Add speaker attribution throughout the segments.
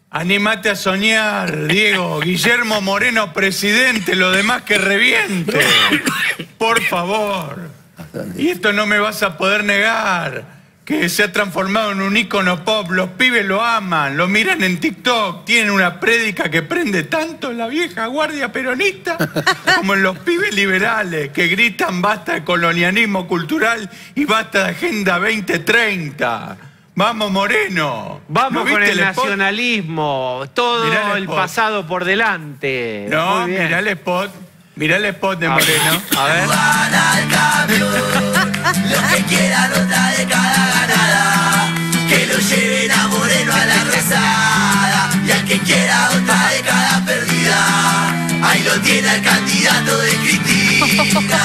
Speaker 1: Anímate a soñar, Diego. Guillermo Moreno, presidente, lo demás que reviente. Por favor. Y esto no me vas a poder negar. Que se ha transformado en un ícono pop. Los pibes lo aman, lo miran en TikTok. Tienen una prédica que prende tanto en la vieja guardia peronista como en los pibes liberales que gritan basta de colonialismo cultural y basta de Agenda 2030. Vamos, Moreno.
Speaker 2: Vamos con el nacionalismo. Todo el pasado por delante.
Speaker 1: No, mirá el spot. Mirá el spot de Moreno.
Speaker 2: A ver.
Speaker 3: Al cambio, lo que quieran otra década ganada, que lo lleven a Moreno a la rosada, y al que quiera otra década perdida, ahí lo tiene el candidato de Cristina.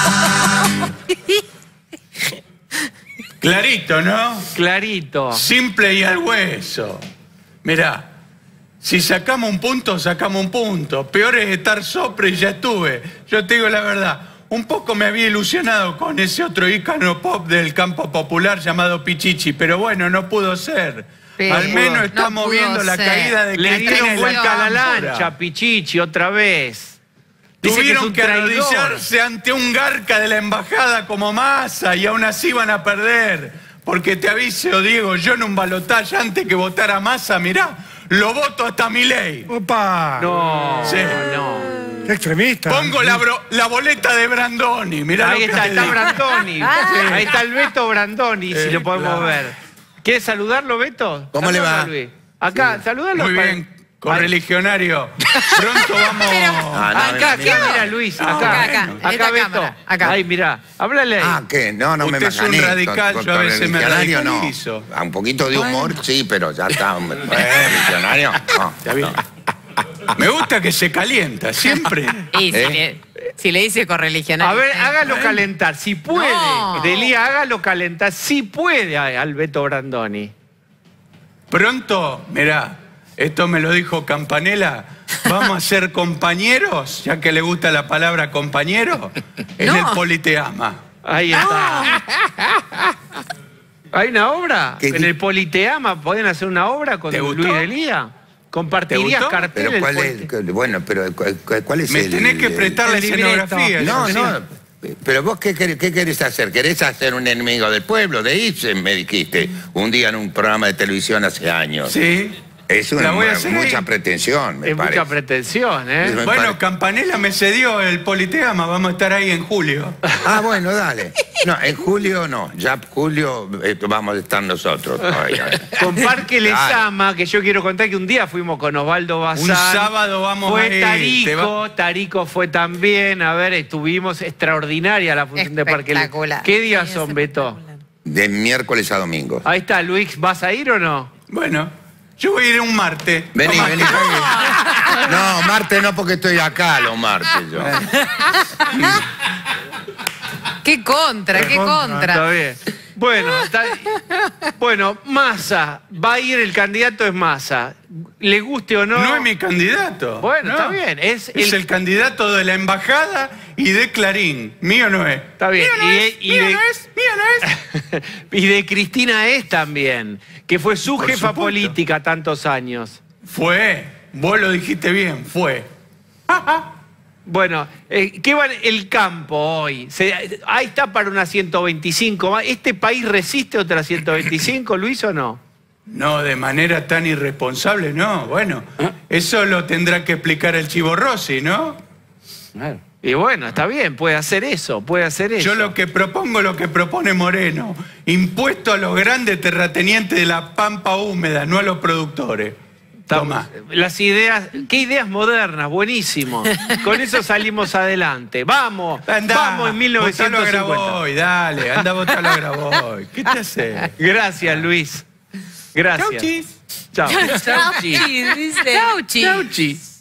Speaker 1: Clarito, ¿no?
Speaker 2: Clarito.
Speaker 1: Simple y al hueso. Mirá, si sacamos un punto, sacamos un punto. Peor es estar sopre y ya estuve. Yo te digo la verdad, un poco me había ilusionado con ese otro ícono pop del campo popular llamado Pichichi, pero bueno, no pudo ser.
Speaker 4: Pero
Speaker 1: al menos
Speaker 4: no
Speaker 1: estamos
Speaker 4: pudo
Speaker 1: viendo la
Speaker 4: ser.
Speaker 1: caída de
Speaker 2: Le
Speaker 1: Cristina
Speaker 2: dieron
Speaker 1: en
Speaker 2: vuelta a la
Speaker 1: cámpora.
Speaker 2: lancha, Pichichi, otra vez. Dice
Speaker 1: Tuvieron
Speaker 2: es
Speaker 1: que
Speaker 2: un traidor.
Speaker 1: arrodillarse ante un garca de la embajada como Massa y aún así van a perder. Porque te aviso, Diego, yo en un balotaje antes que votar a Massa, mirá, lo voto hasta Milei.
Speaker 5: ¡Opa!
Speaker 2: No,
Speaker 1: Sí.
Speaker 2: no.
Speaker 5: ¡Qué extremista!
Speaker 1: Pongo la boleta de Brandoni, mirá
Speaker 2: Ahí
Speaker 1: lo que
Speaker 2: está,
Speaker 1: te
Speaker 2: está
Speaker 1: digo.
Speaker 2: Brandoni. Ahí está el Beto Brandoni, si lo podemos
Speaker 1: claro.
Speaker 2: ver. ¿Quieres saludarlo, Beto?
Speaker 6: ¿Cómo le
Speaker 2: Saludalo,
Speaker 6: va?
Speaker 2: Luis. Acá, saludalo.
Speaker 1: Muy bien, correligionario. Pronto vamos...
Speaker 2: Acá, mira, Luis, acá.
Speaker 4: acá, en esta
Speaker 2: Beto.
Speaker 4: cámara, acá.
Speaker 2: Ahí, mirá, háblale ahí.
Speaker 6: Ah, ¿qué? No, no me
Speaker 1: Usted es un
Speaker 6: macané.
Speaker 1: radical, yo a veces me
Speaker 6: religionario,
Speaker 1: radicalizo.
Speaker 6: no. Un poquito de humor, sí, pero ya está. Religionario, no.
Speaker 1: Está bien. Me gusta que se calienta, siempre.
Speaker 4: Y si le dice correligionario.
Speaker 2: A ver, hágalo calentar, si puede.
Speaker 4: No.
Speaker 2: Delía, hágalo calentar, si puede al Beto Brandoni.
Speaker 1: Pronto, mirá, esto me lo dijo Campanella, vamos a ser compañeros, ya que le gusta la palabra compañero, en
Speaker 4: No.
Speaker 1: el Politeama.
Speaker 2: Ahí está. ¿Hay una obra?
Speaker 6: ¿Qué?
Speaker 2: En el Politeama, ¿pueden hacer una obra con
Speaker 1: ¿Te gustó?
Speaker 2: Luis Delía? ¿Compartirías
Speaker 1: gustó?
Speaker 2: cartel?
Speaker 6: Pero ¿cuál
Speaker 2: el
Speaker 6: es? Bueno, pero ¿cuál es
Speaker 1: Me
Speaker 6: el...?
Speaker 1: tenés que prestar la
Speaker 2: el libreto.
Speaker 1: escenografía.
Speaker 6: No,
Speaker 1: yo
Speaker 6: no. Pero vos, ¿qué querés hacer? ¿Querés hacer un enemigo del pueblo? De Ibsen, me dijiste, un día en un programa de televisión hace años.
Speaker 1: Sí.
Speaker 6: Es
Speaker 1: La voy a hacer
Speaker 6: mucha
Speaker 1: ahí.
Speaker 6: pretensión, me
Speaker 2: Es
Speaker 6: parece.
Speaker 2: mucha pretensión, ¿eh?
Speaker 6: Me
Speaker 1: Bueno,
Speaker 6: parece.
Speaker 1: Campanella me cedió el Politeama, vamos a estar ahí en julio.
Speaker 6: Ah, bueno, dale. No, en julio no. Ya julio vamos a estar nosotros. Oiga.
Speaker 2: Con Parque Les
Speaker 6: Dale.
Speaker 2: Ama, que yo quiero contar que un día fuimos con Osvaldo Bazán.
Speaker 1: Un sábado vamos a
Speaker 2: Fue
Speaker 1: ir.
Speaker 2: Tarico fue también. A ver, estuvimos extraordinaria la función de Parque Les Ama.
Speaker 4: Espectacular.
Speaker 2: ¿Qué días
Speaker 4: Sí,
Speaker 2: son,
Speaker 4: es
Speaker 2: Beto?
Speaker 4: espectacular.
Speaker 6: De miércoles a domingo.
Speaker 2: Ahí está, Luis, ¿vas a ir o no?
Speaker 1: Bueno, yo voy a ir un martes.
Speaker 6: Vení,
Speaker 1: Vamos.
Speaker 6: vení. No, martes no, porque estoy acá los martes yo.
Speaker 4: ¡Qué contra, qué
Speaker 2: Está
Speaker 4: contra!
Speaker 2: bien. Bueno, Massa. Va a ir el candidato, es Massa. Le guste o no.
Speaker 1: No es mi candidato.
Speaker 2: Bueno,
Speaker 1: No.
Speaker 2: está bien. Es
Speaker 1: el candidato de la embajada y de Clarín. Mío no es.
Speaker 2: Está bien. Mío no es. Y de Cristina es también, que fue su
Speaker 1: Por
Speaker 2: jefa
Speaker 1: supuesto.
Speaker 2: política tantos años.
Speaker 1: Fue. Vos lo dijiste bien, fue.
Speaker 2: Bueno, ¿qué va el campo hoy? Ahí está para una 125 más. ¿Este país resiste otra 125, Luis, o no?
Speaker 1: No, de manera tan irresponsable, no. Bueno, eso lo tendrá que explicar el Chivo Rossi, ¿no?
Speaker 2: Y bueno, está bien, puede hacer eso, puede hacer eso.
Speaker 1: Yo lo que propongo, lo que propone Moreno. Impuesto a los grandes terratenientes de la pampa húmeda, no a los productores. Toma.
Speaker 2: Las ideas, qué ideas modernas, buenísimo. Con eso salimos adelante. Vamos, vamos en 1950.
Speaker 1: Votalo a Graboy, dale, anda a votarlo a Graboy. ¿Qué te hace?
Speaker 2: Gracias, Luis. Gracias.
Speaker 1: Chau, chis.
Speaker 2: Chao.
Speaker 4: Chau, chis, dice. Chau, chis.
Speaker 2: Chau, chis.